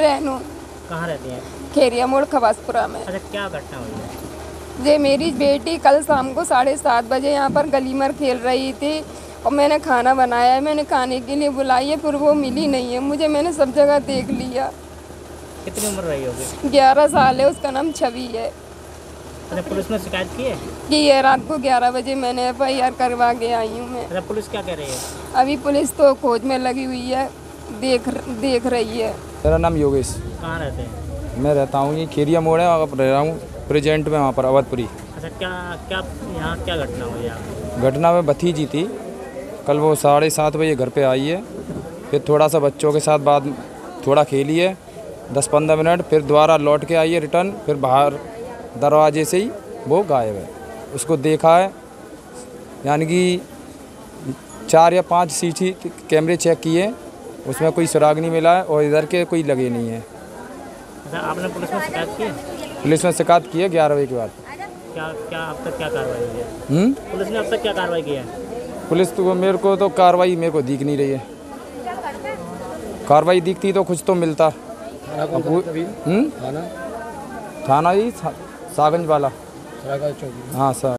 रेनू। कहाँ रहती हैं? खेरिया मोड़ खवासपुरा में। अच्छा, क्या घटना हुई है? ये मेरी बेटी कल शाम को 7:30 बजे यहाँ पर गली में खेल रही थी और मैंने खाना बनाया है, मैंने खाने के लिए बुलाई है, फिर वो मिली नहीं है मुझे। मैंने सब जगह देख लिया। कितनी उम्र रही होगी? 11 साल है, उसका नाम छवि है। अच्छा, पुलिस में शिकायत की है? कि ये रात को 11 बजे मैंने FIR करवा के आई हूँ मैं। अच्छा, पुलिस क्या कह रही है? अभी पुलिस तो खोज में लगी हुई है, देख रही है। मेरा नाम योगेश। कहाँ रहते हैं? मैं रहता हूँ ये खेरिया मोड़ है, और रह रहा हूँ प्रेजेंट में वहाँ पर अवधपुरी। अच्छा, क्या यहाँ क्या घटना हुई है? घटना में भतीजी थी, कल वो 7:30 बजे घर पे आई है, फिर थोड़ा सा बच्चों के साथ बाद थोड़ा खेली है 10-15 मिनट, फिर दोबारा लौट के आई है रिटर्न, फिर बाहर दरवाजे से ही वो गायब है। उसको देखा है, यानी कि 4 या 5 CC कैमरे चेक किए, उसमें कोई सुराग नहीं मिला है और इधर के कोई लगे नहीं है। अच्छा, आपने पुलिस में शिकायत की है? पुलिस में शिकायत की है 11 बजे के बाद। क्या अब तक क्या कार्रवाई हुई है? पुलिस ने अब तक क्या कार्रवाई की है? पुलिस तो मेरे को तो कार्रवाई मेरे को दिख नहीं रही है। कार्रवाई दिखती तो कुछ तो मिलता। थाना ही सागंज वाला। हाँ सर।